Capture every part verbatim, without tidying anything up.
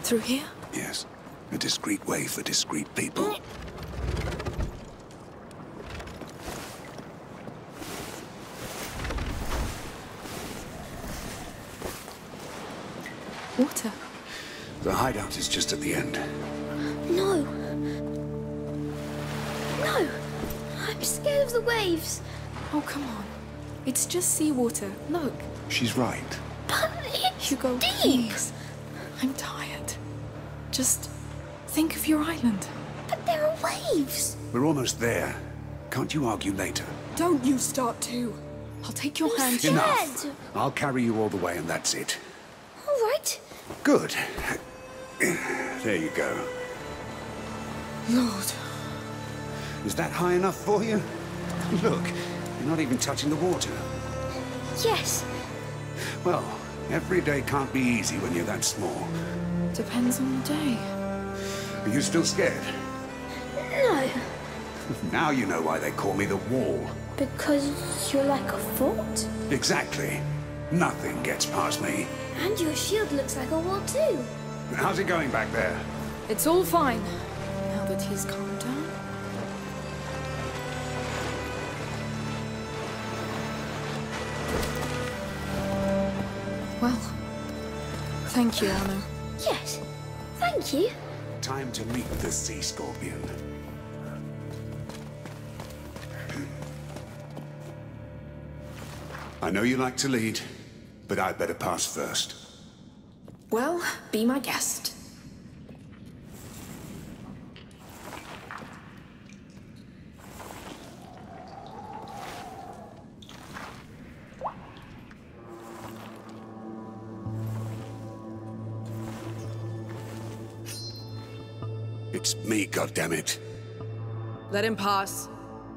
Through here? Yes. A discreet way for discreet people. Water. The hideout is just at the end. No. No. I'm scared of the waves. Oh, come on. It's just seawater. Look. She's right. But it's Hugo, deep. please. I'm tired. Just think of your island. But there are waves. We're almost there. Can't you argue later? Don't you start too. I'll take your hand. scared. Enough. I'll carry you all the way and that's it. All right. Good. There you go. Lord. Is that high enough for you? Look, you're not even touching the water. Yes. Well, every day can't be easy when you're that small. Depends on the day. Are you still scared? No. Now you know why they call me the Wall. Because you're like a fort. Exactly. Nothing gets past me. And your shield looks like a wall too. How's it going back there? It's all fine. Now that he's calmed down. Well, thank you, Arno. Yes. Thank you. Time to meet the Sea Scorpion. I know you like to lead, but I'd better pass first. Well, be my guest. It's me, goddammit. Let him pass.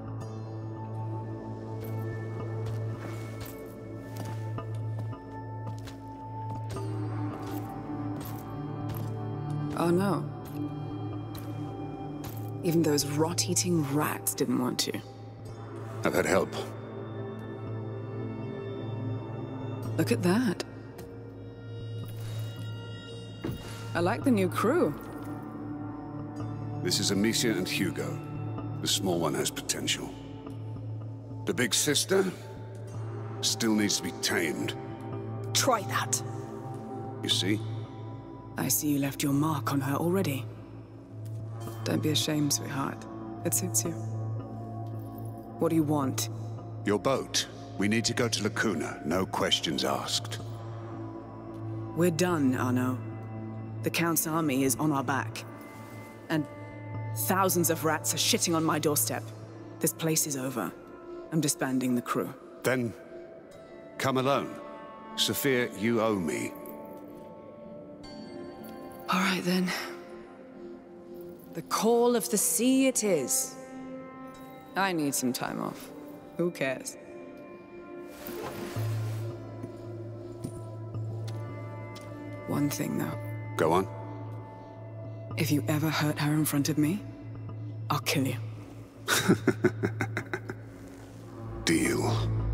Oh no. Even those rot-eating rats didn't want to. I've had help. Look at that. I like the new crew. This is Amicia and Hugo. The small one has potential. The big sister still needs to be tamed. Try that. You see? I see you left your mark on her already. Don't be ashamed, sweetheart. It suits you. What do you want? Your boat. We need to go to Lacuna. No questions asked. We're done, Arno. The Count's army is on our back. And thousands of rats are shitting on my doorstep. This place is over. I'm disbanding the crew. Then, come alone. Sophia, you owe me. All right, then. The call of the sea it is. I need some time off. Who cares? One thing, though. Go on. If you ever hurt her in front of me, I'll kill you. Deal.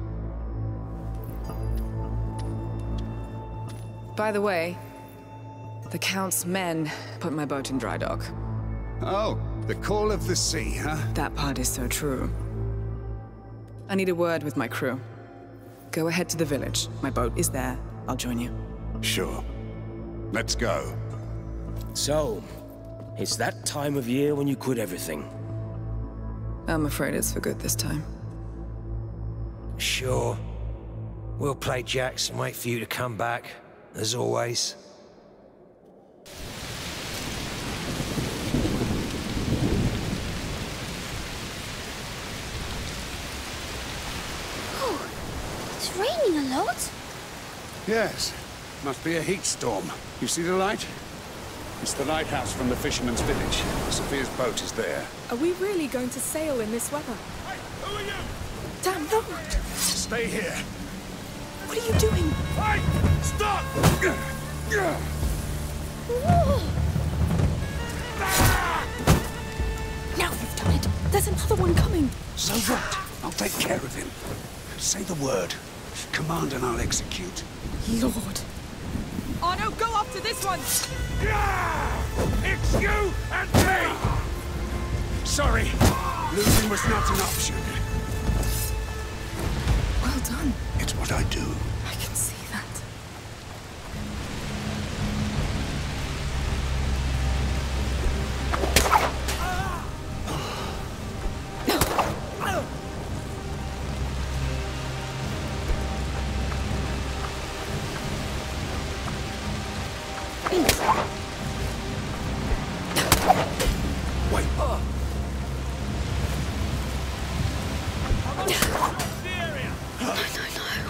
By the way, the Count's men put my boat in dry dock. Oh, the call of the sea, huh? That part is so true. I need a word with my crew. Go ahead to the village. My boat is there. I'll join you. Sure. Let's go. So, it's that time of year when you quit everything. I'm afraid it's for good this time. Sure. We'll play jacks and wait for you to come back, as always. Oh, it's raining a lot. Yes. Must be a heat storm. You see the light? It's the lighthouse from the fisherman's village. Sophia's boat is there. Are we really going to sail in this weather? Hey, who are you? Damn, no! Stay here. What are you doing? Hey! Stop! Whoa. Now you've done it. There's another one coming. So what? I'll take care of him. Say the word. Command and I'll execute. Lord. Arno, go up after this one! Yeah! It's you and me! Sorry, losing was not an option. Well done. It's what I do. I can see that. Wait. Oh. No, no, no.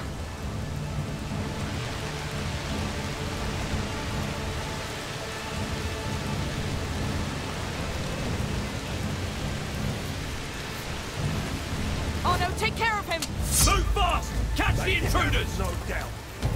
Oh no, take care of him! Move fast! Catch the intruders! No doubt.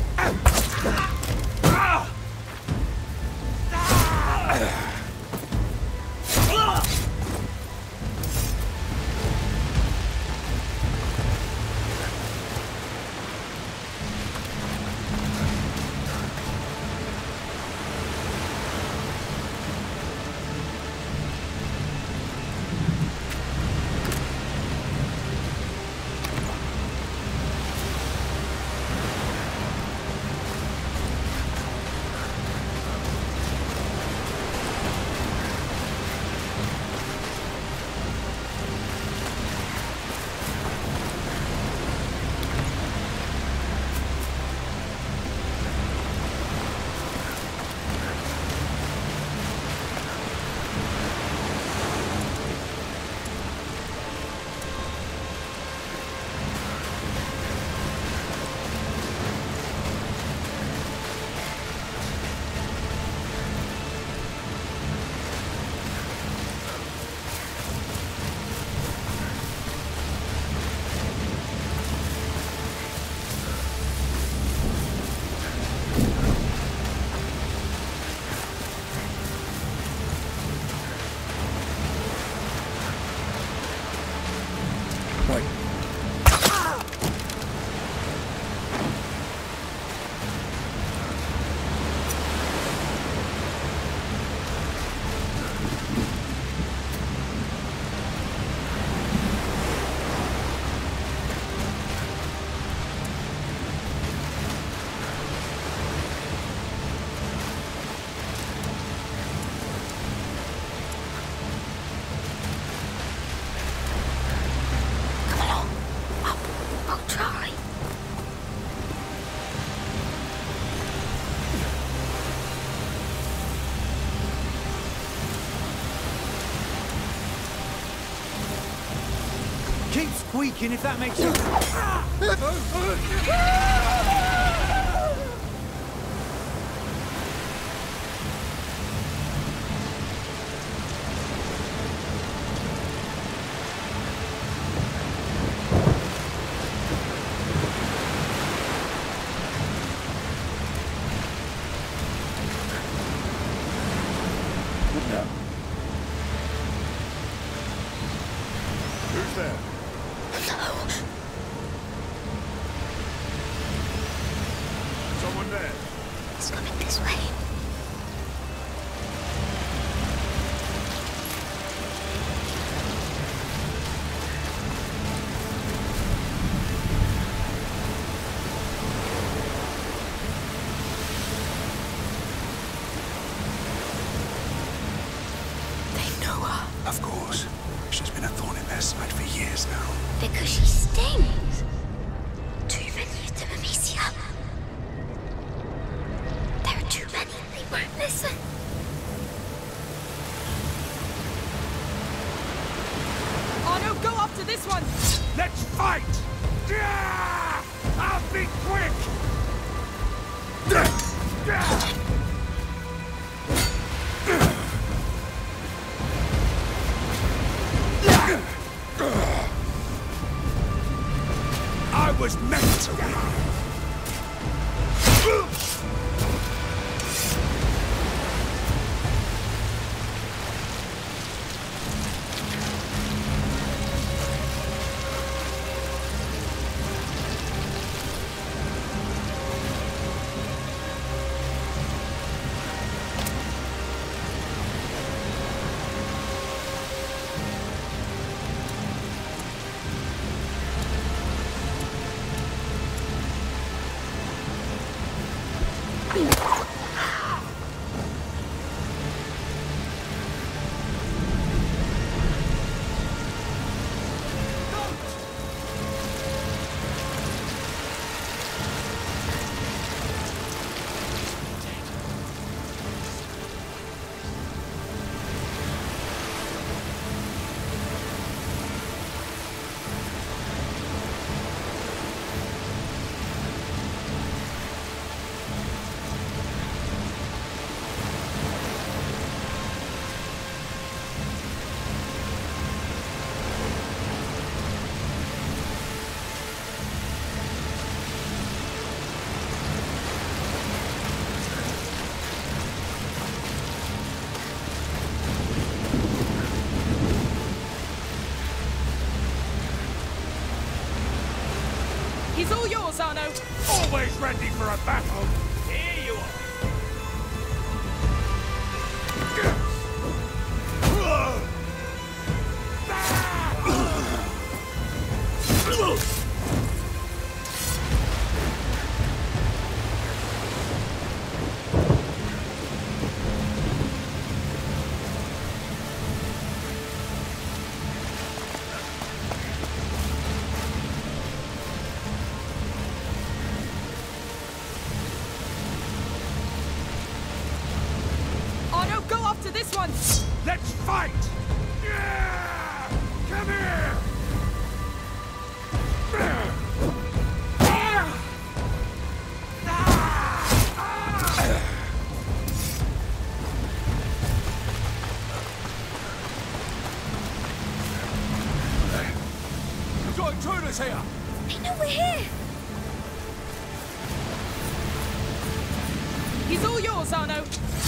Keep squeaking if that makes you... Who's there? Someone there? It's coming this way. They know her. Of course. She's been a thorn in their side for years now. Because she stings. Too many of them, Amicia. There are too many. They won't listen. Oh no, go after this one! Let's fight! Yeah! I'll be quick! I was meant to win! Always ready for a battle. Here you are. Arno, go after this one! Let's fight! Yeah! Come here! We've got intruders here! They know we're here! He's all yours, Arno!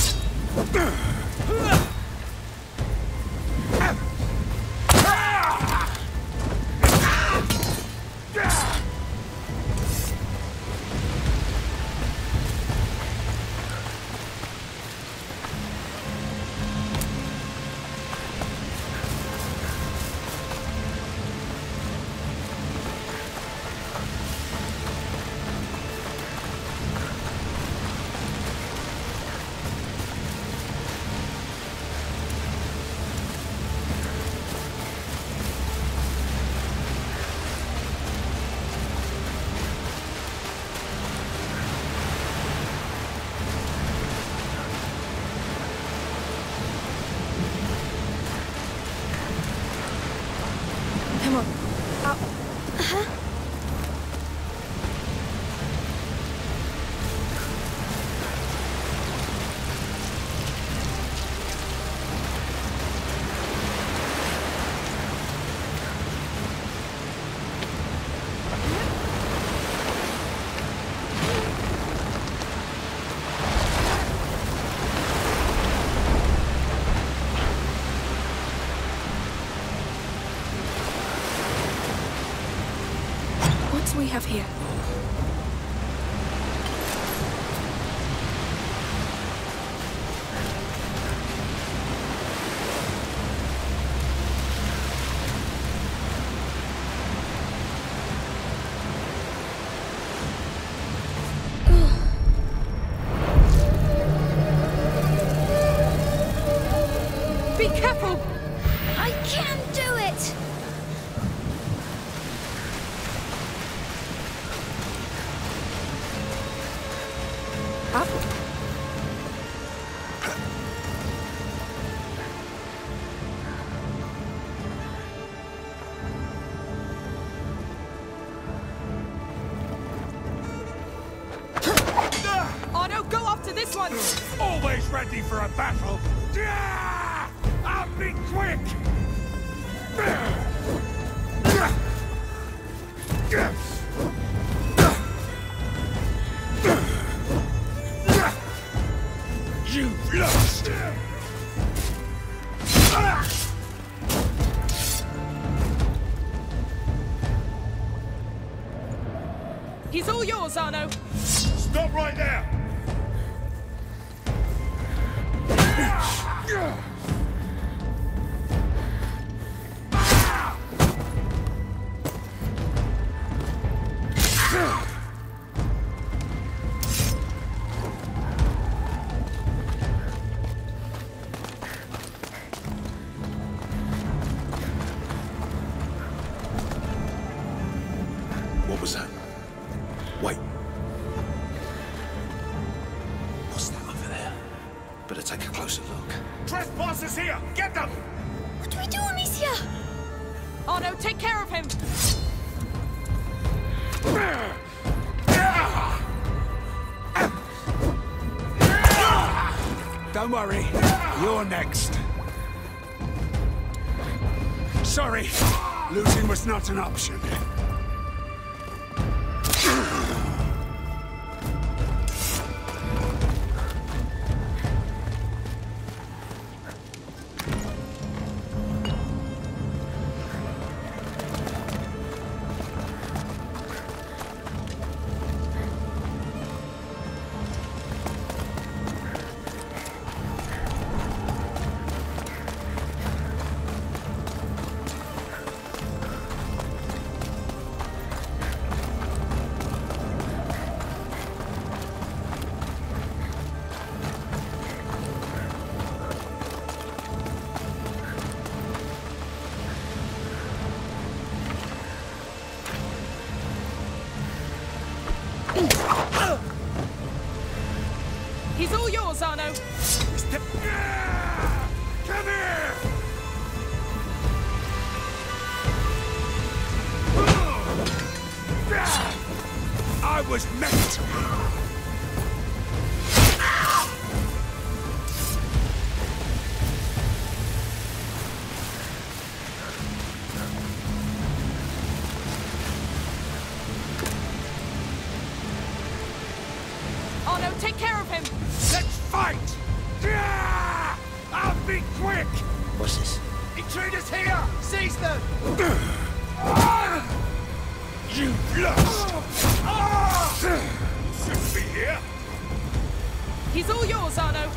Come on. Up. Uh-huh. What do we have here? Be careful! I can do it! Up. Arno, go after this one! Always ready for a battle. Yeah! I'll be quick! You've lost! He's all yours, Arno! Stop right there! What was that? Wait. What's that over there? Better take a closer look. Trespassers here! Get them! What do we do, Amicia? Arno, take care of him! Don't worry, you're next. Sorry, losing was not an option. I was meant to be. Arno, take care of him! Let's fight! Yeah! I'll be quick! What's this? Intruders here! Seize them! You've lost! Shouldn't be here! He's all yours, Arno!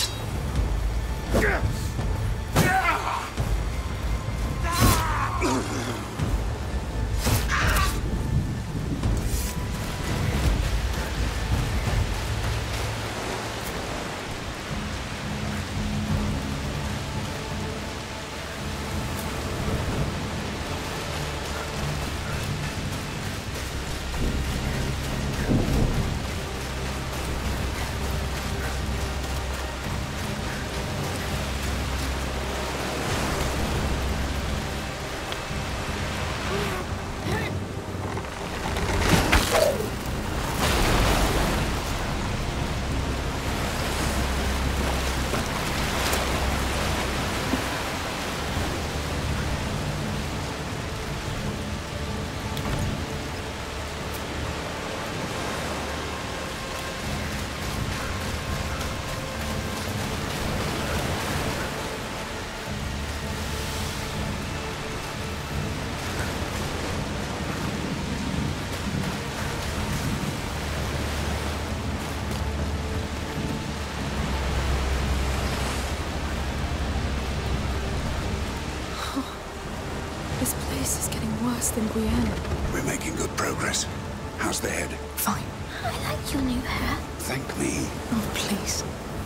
This place is getting worse than Guyenne. We're making good progress. How's the head? Fine. I like your new hair. Thank me. Oh, please.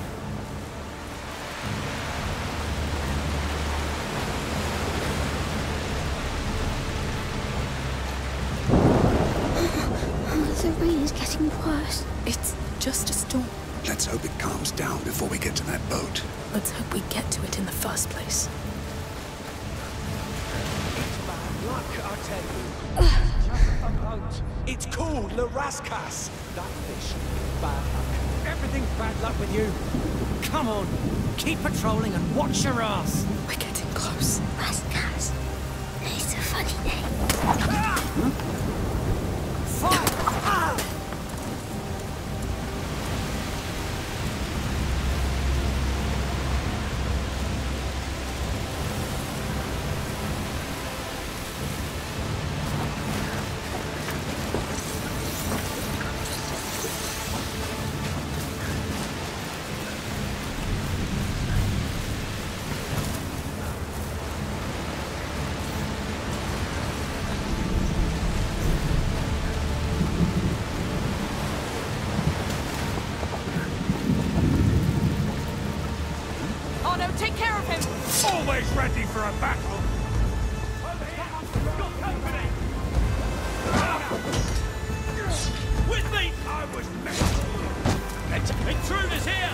Oh, the rain is getting worse. It's just a storm. Let's hope it calms down before we get to that boat. Let's hope we get to it in the first place. Luck, I tell you. Just a boat. It's called Le Rascasse. That fish, bad luck. Everything's bad luck with you. Come on, keep patrolling and watch your ass. We're getting close. Rascals. It's a funny name. Ah! Fire! Ah! Arno, take care of him! Always ready for a battle! With me! I was meant to be. Intruders here!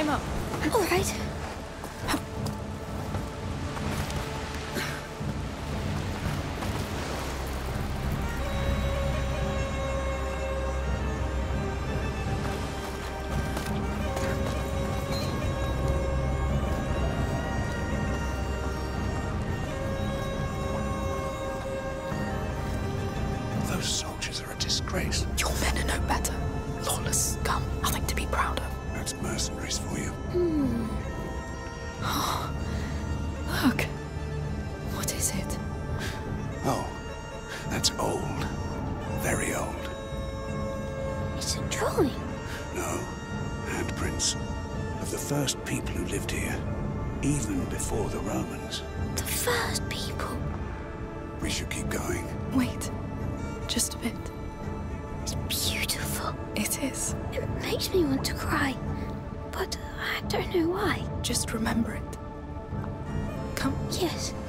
climb up. All right. Those soldiers are a disgrace. Your men are no better. Lawless scum. Nothing to be proud of. That's mercenaries for you. Hmm. Look. What is it? Oh, that's old. Very old. It's a drawing. No, handprints of the first people who lived here, even before the Romans. The first people. We should keep going. Wait. Just a bit. It's beautiful. It is. It makes me want to cry, but I don't know why. Just remember it. Come. Yes.